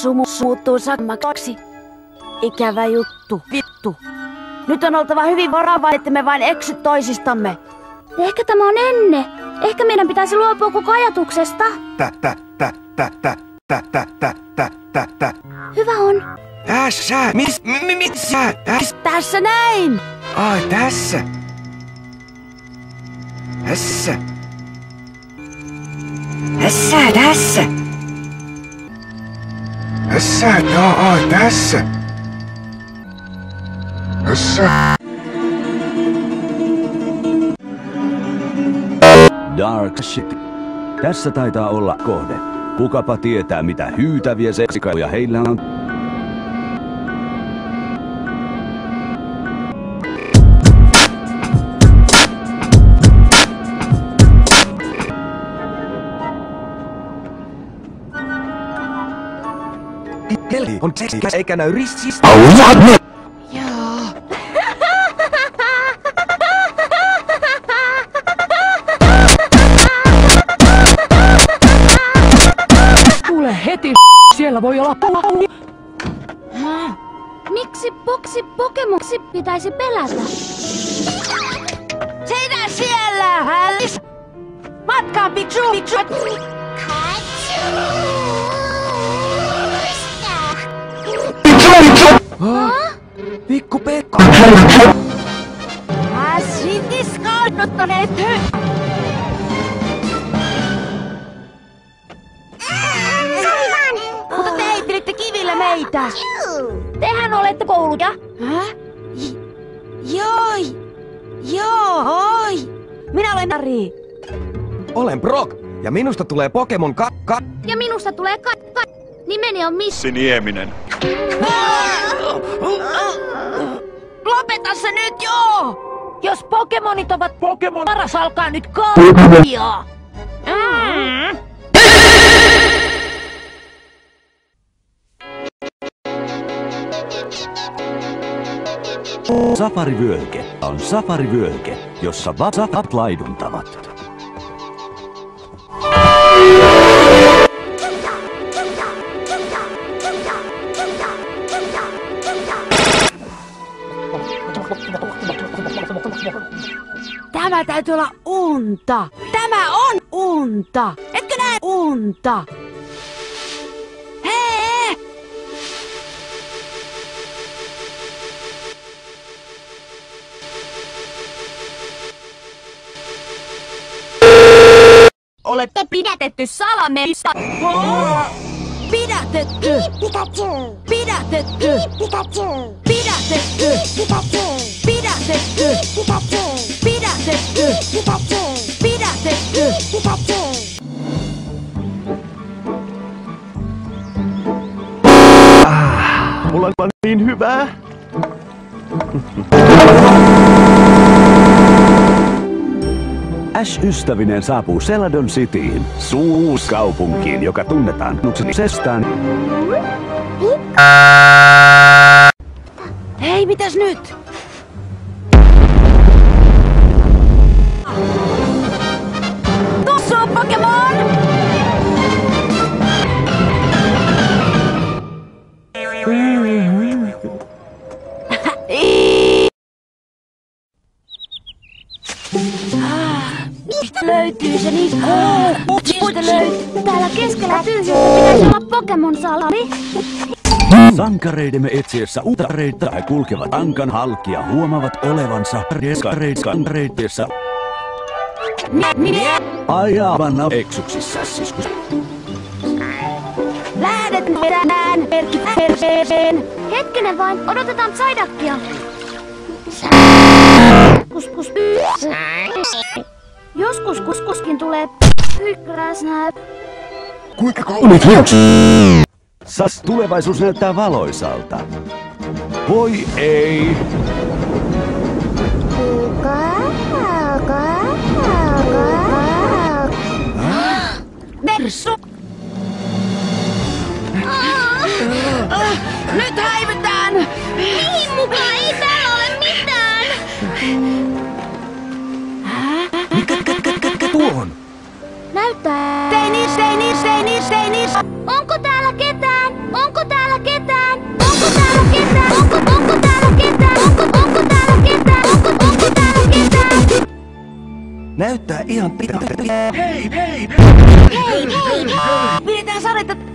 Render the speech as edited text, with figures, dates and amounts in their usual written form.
muuttuu sammaksi. Ikävä juttu, vittu. Nyt on oltava hyvin varovainen, että me vain eksy toisistamme. Ehkä tämä on enne. Ehkä meidän pitäisi luopua koko ajatuksesta. Hyvä on. Tässä, missä? Tässä näin! Ai, tässä. Tässä. Tässä. Joo, ai, tässä. Dark shit. Tässä taitaa olla kohde. Kukapa tietää, mitä hyytäviä seksikailuja heillä on. Kelli on seksikäs eikä näy rististä. Tule heti, siellä voi olla Miksi Pokemonsi pitäisi pelätä? Sinä siellä, Alice! Matkaan, Piksu! Pikku Pekka. Sitiskalnottaneet! Mutta te heittelitte kivillä meitä! Tehän olette kouluja. Häh? Joo! Minä olen Ari. Olen Brock ja minusta tulee Pokemon Ja minusta tulee Nimeni on Miss. Nieminen. Lopeta se nyt joo! Jos Pokemonit ovat Pokemon, paras alkaa nyt kaalia. Safarivyöhyke on safarivyöhyke, jossa vatsat laiduntavat. Tämä täytyy olla unta! Tämä on unta! Etkö näe unta? Hei! Olette pidätetty salamessa. Pidätetty! Pikachu! Pidätetty! Pikachu! Pidätetty! Pikachu! Pidätetty! Pikachu! Pidätetty! Pikachu! Pidätetty! Pikachu! Mulla on niin hyvää. Ash-ystävinen saapuu Celadon Cityin, suurkaupunkiin, joka tunnetaan nuksisestaan. Hei, mitäs nyt? Tuossa on Pokemon! Mistä löytyy se niin? Mistä löytyy? Täällä keskellä tyhjyyttä pitäisi olla Pokemon-salari. Sankareidemme etsiessä uutta reittaa kulkevat ankan halkia huomavat olevansa reittiessä. Ajavanna eksyksissä siskus. Lähdetään perkeen. Hetkinen vain, odotetaan Psyduckia. Joskus kuskuskin tulee pykkäräsnää. Kuinka kauan? Sas tulevaisuus näyttää valoisalta. Voi ei! Mersu! Nyt häivytään! Mihin mukaan? Ei täällä ole mitään! Mikä tuohon? Näyttää. Steinis! Onko täällä ketään? Onko Näyttää ihan Pidetään sadetta